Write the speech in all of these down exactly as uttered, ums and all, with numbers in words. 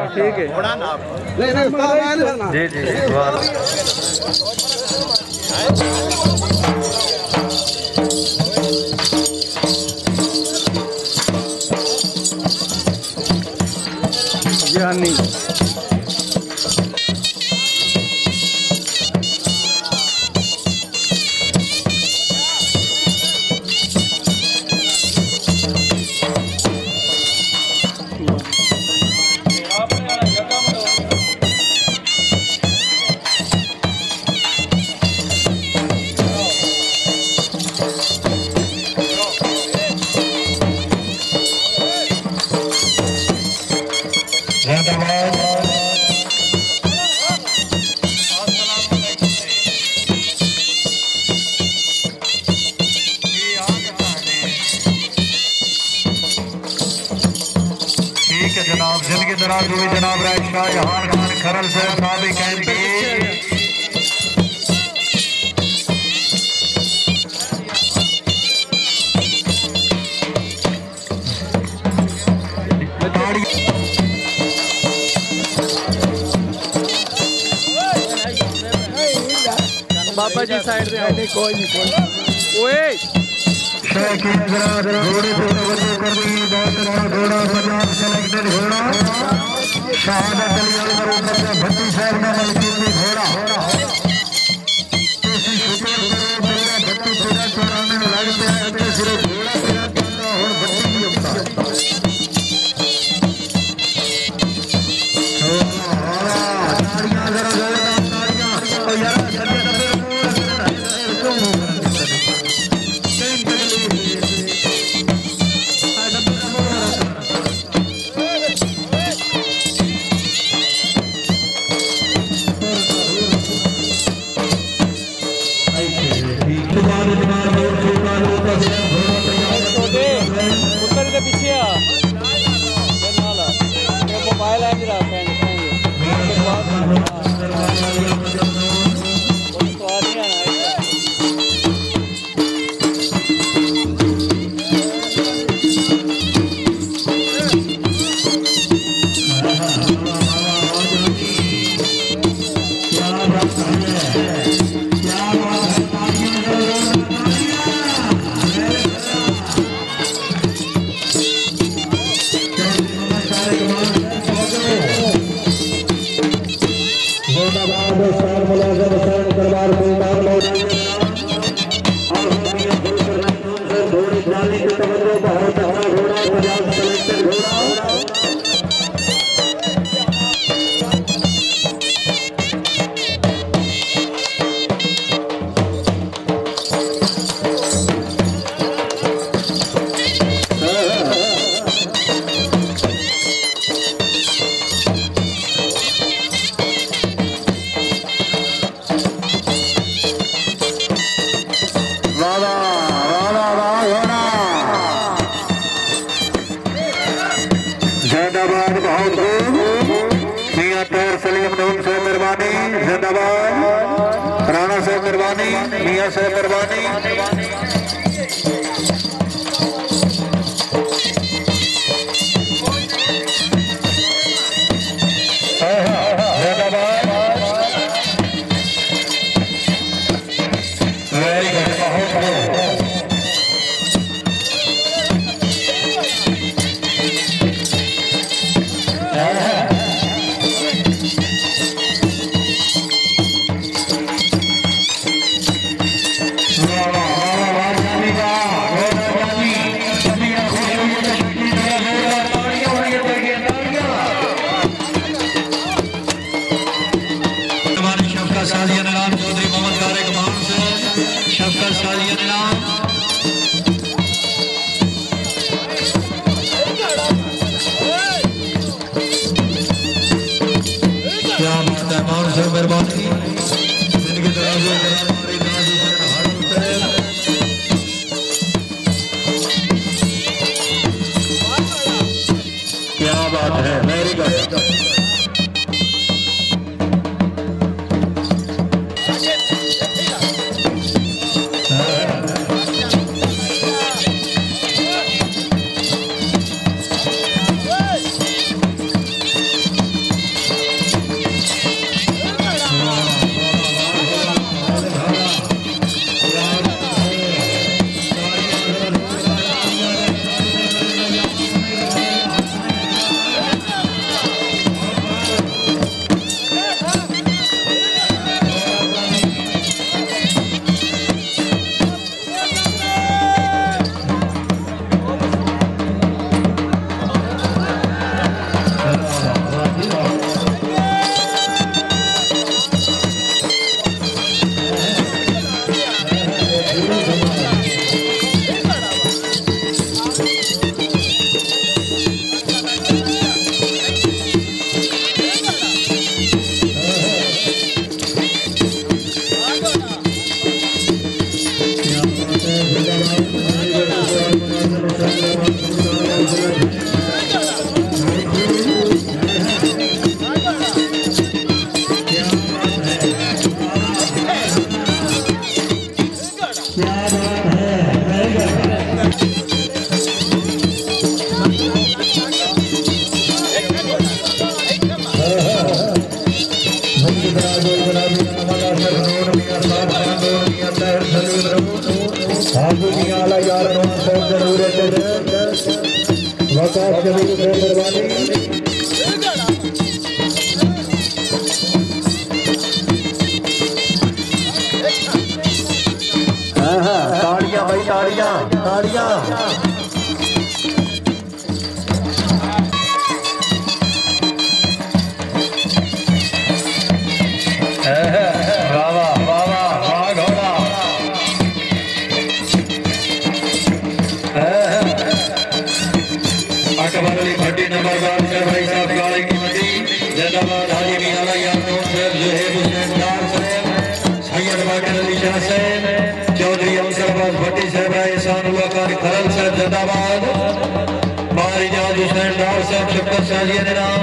ठीक है नहीं नहीं जी जी वाह ज्ञानी जनाब जिंदगी दराज हुई जनाब राय शाहजहां खान खरल से नाबी कैंप की बाबा जी साइड पे कोई नहीं कोई ओए शौकीन हजरात घोड़े पे तवज्जो कर दी बहुत बड़ा घोड़ा पंजाब सेलेक्टेड घोड़ा शहादत अली अलवर का भट्टी साहब ने मलकीन में घोड़ा इसी शुक्र करो मेरा भट्टी पूरा चौराने में लग गया है तो सिर्फ घोड़ा तेरा करना और भट्टी भी होता तालियां जरा जोरदार तालियां और यार सच्चे डब्बे क्यों उत्तर के पीछे आ मोबाइल आ जरा जिंदाबाद बहुत मियां तैर सलीम नून से मेहरबानी जिंदाबाद राणा से मेहरबानी मियां से मेहरबानी मेहरबानी जिनकी तरफ क्या बात है वेरी गुड वकास शरीफ से मेहरबानी ताड़ियां भाई ताड़ियां ताड़ियां भट्टी नंबर वन से भाई साहब गाड़ी की मंडी जिंदाबाद हाजी मियां यार नूर साहब जुहेब हुसैन डार साहब सैयद वाकिर अली शाह साहब चौधरी अमसरबाज भट्टी साहब एहसान हुआ कार खरल साहब जिंदाबाद बारी जाज हुसैन डार साहब शक्कर साजिया ने नाम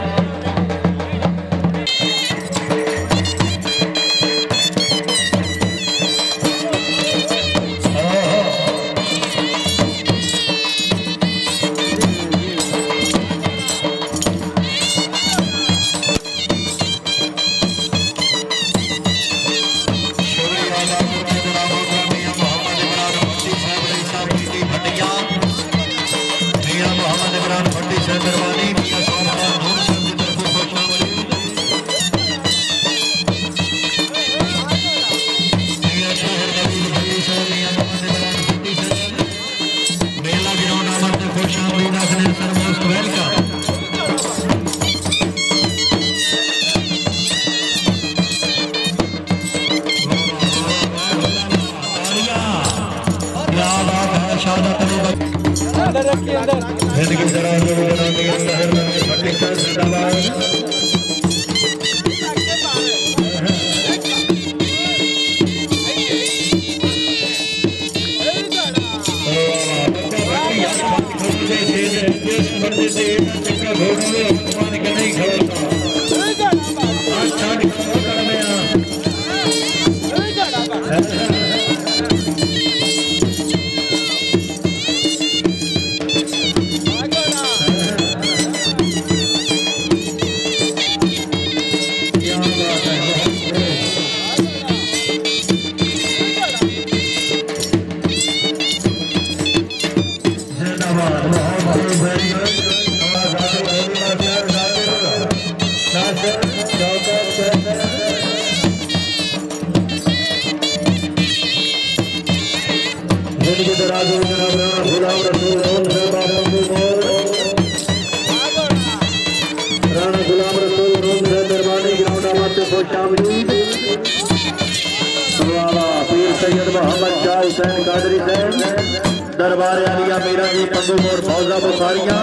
दरबार आलिया मीरा जी पंगू मोड़ फौजा बुखारियां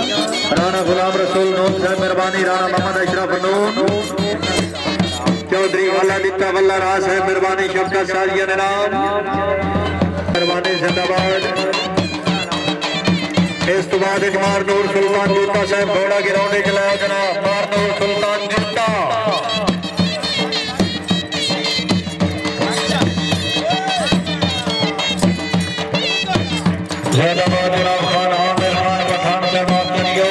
राणा गुलाम रसूल नून साहब मेहरबानी राणा मोहम्मद अशरफ नून चौधरी वाला दिता वल्ला राज साहब मेहरबानी शफकत साजिया ने नाम मेहरबानी जिंदाबाद इस तो बाद मार नूर सुल्तान जूता साहब घोड़ा गिराने चलाया जनाब मार नूर सुल्तान जूता जिंदाबाद जनाब खान आमिर खान पठान साहब आपके लिए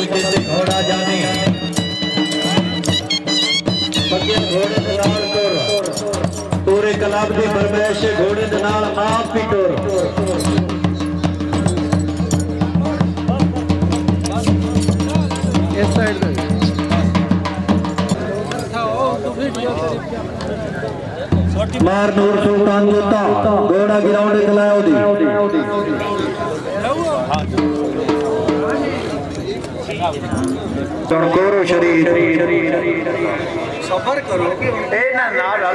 मल के घोड़ा जाने बगियन घोड़े दे नाल टोर पूरे क्लब दी फरमाइश घोड़े दे नाल आप भी टोर इस साइड पे मार नूर सुल्तान जोता घोड़ा ग्राउंड खिलाया ओदी चणकोरो शरीर सफर करो ए ना ना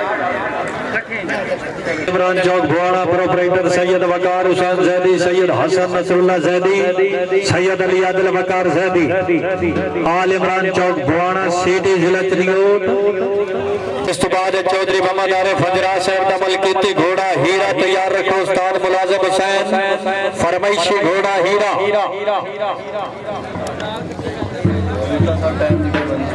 इमरान चौक भुआना प्रोपराइटर सैयद वकार हुसैन जैदी सैयद हसन नसरुल्लाह जैदी सैयद अली आदिल वकार जैदी आल इमरान चौक भुआना सिटी जिला चनियोट इस तो बाद चौधरी मोहम्मद आरिफ फजरा साहब का मलकीती घोड़ा हीरा तैयार रखो उस्ताद मुलाजिम हुसैन फरमाइशी घोड़ा हीरा